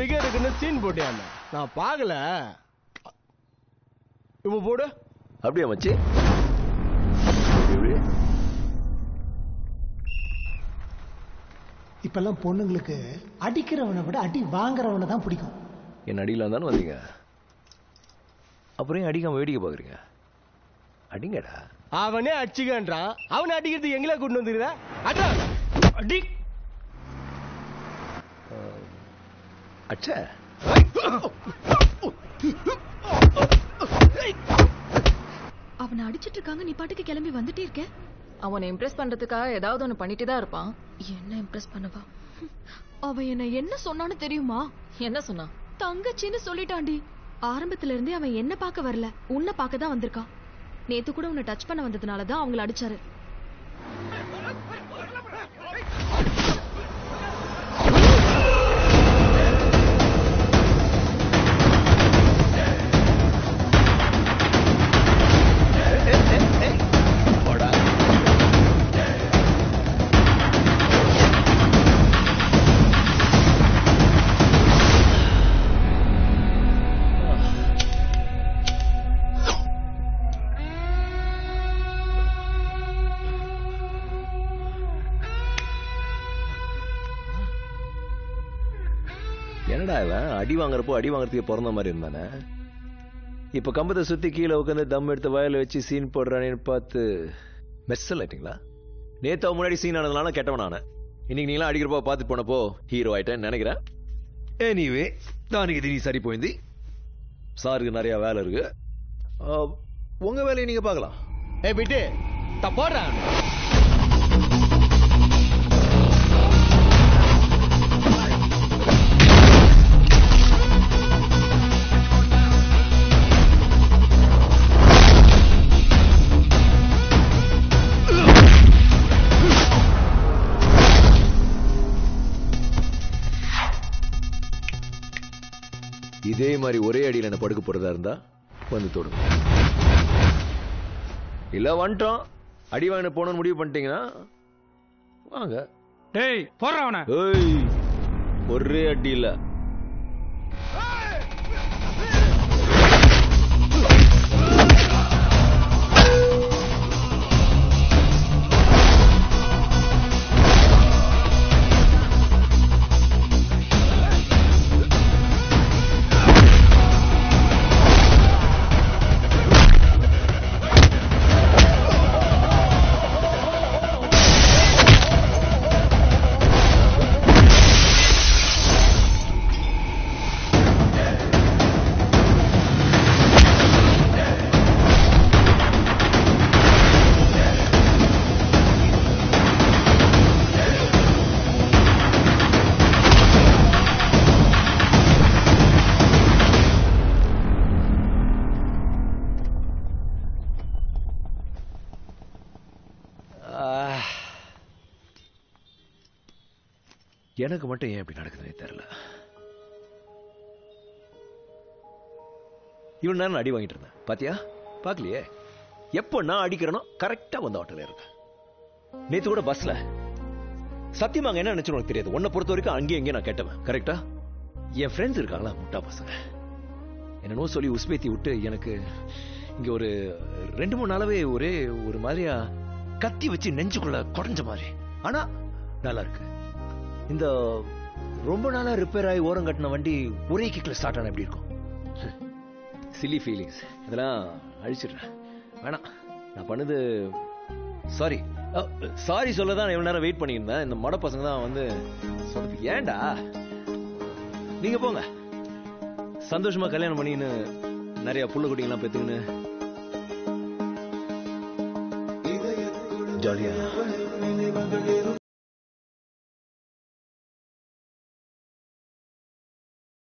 Figure இருக்குன்னு scene போட்டியாம நான் பார்க்கல. இப்ப போடு. அப்படியே மச்சி. இப்பெல்லாம் பொண்ணுங்களுக்கு அடிக்கிறவனை விட அடி வாங்குறவனை தான் பிடிக்கும். என்ன அடிக்கலாம் தானே வந்தீங்க, அப்புறம் அடிக்காம வேடிக்கை பாக்குறீங்க? அடிங்கடா. அவனே அடிச்சுக்கன்றான், அவனை அடிக்கிறது எங்களே கூட்டு வந்துருக்க. அடி அச்சா. அவனை அடிச்சிட்டு இருக்காங்க, நீ பாட்டுக்கு கிளம்பி வந்துட்டே இருக்க. அவனை இம்ப்ரெஸ் பண்றதுக்காக ஏதாவது ஒண்ணு பண்ணிட்டு தான் இருப்பான். என்ன இம்ப்ரெஸ் பண்ணவா? அவன் என்ன என்ன சொன்னான்னு தெரியுமா? என்ன சொன்னா? தங்கச்சின்னு சொல்லிட்டாண்டி. ஆரம்பத்துல இருந்தே அவன் என்ன பார்க்க வரல, உன்னை பார்க்க தான் வந்திருக்கான். நேத்து கூட உன்னை டச் பண்ண வந்ததுனாலதான் அவங்கள அடிச்சாரு. என்னடா இவன் அடி வாங்குறப்போ அடி வாங்குறதுக்கு பிறந்த மாதிரி இருந்தானே, இப்ப கம்பத்தை சுத்தி கீழே உட்காந்து தம் எடுத்து வயல வச்சு சீன் போடுறானேன்னு பார்த்து மெர்சல் ஆயிட்டீங்களா? நேத்து முன்னாடி சீன் ஆனதுனால கெட்டவன் ஆனேன், இன்னைக்கு நீங்களாம் அடிக்கிறப்போ பார்த்து போனப்போ ஹீரோ ஆயிட்டேன்னு நினைக்கிறேன். எனிவே தானுக்கு இது நீ சரி போயிந்தி. சாருக்கு நிறைய வேலை இருக்கு, உங்க வேலையை நீங்க பார்க்கலாம். விட்டு போடுறான். இதே மாதிரி ஒரே அடியில் என்ன படுக்க போறதா இருந்தா வந்து தொடுங்க, இல்ல வந்துட்டோம் அடி வாங்கின போனோம்னு முடிவு பண்ணிட்டீங்கன்னா வாங்க. டேய் போடுறவன. ஏய் ஒரே அடி இல்ல, எனக்கு மட்டும் ஏன் இப்படி நடக்குதுன்னே தெரியல. இவன் நான் அடி வாங்கிட்டு இருந்தேன் பாத்தியா? பாக்கலையே, எப்ப நான் அடிக்கிறேனோ கரெக்டா வந்து ஆட்டோல இருக்க. நேத்து கூட பஸ்ல சத்தியமாங்க என்ன நினைச்சு உனக்கு தெரியாது, உன்னை பொறுத்த வரைக்கும் அங்கேயும் எங்கேயும் நான் கேட்டவன் கரெக்டா. என் ஃப்ரெண்ட்ஸ் இருக்காங்களா முட்டா பசங்க, என்னன்னு சொல்லி உஸ்பேத்தி விட்டு எனக்கு இங்க ஒரு 2-3 நாளாவே ஒரே ஒரு மாதிரியா கத்தி வச்சு நெஞ்சுக்குள்ள குறைஞ்ச மாதிரி. ஆனா நல்லா இருக்கு. இந்த ரொம்ப நாளா ரிப்பேர் ஆகி ஓரம் கட்டின வண்டி ஒரே கிக்ல ஸ்டார்ட் ஆன எப்படி இருக்கும்? சில்லி ஃபீலிங்ஸ் இதெல்லாம் அழிச்சிடுறேன், வேணாம். நான் பண்ணது சாரி சாரி சொல்லதான் எவ்வளவு நேரம் வெயிட் பண்ணியிருந்தேன். இந்த மட பசங்க தான் வந்து ஏன்டா நீங்க போங்க, சந்தோஷமா கல்யாணம் பண்ணின்னு நிறைய புள்ள குட்டிங்கெல்லாம் பெத்துக்கின்னு ஜாலியா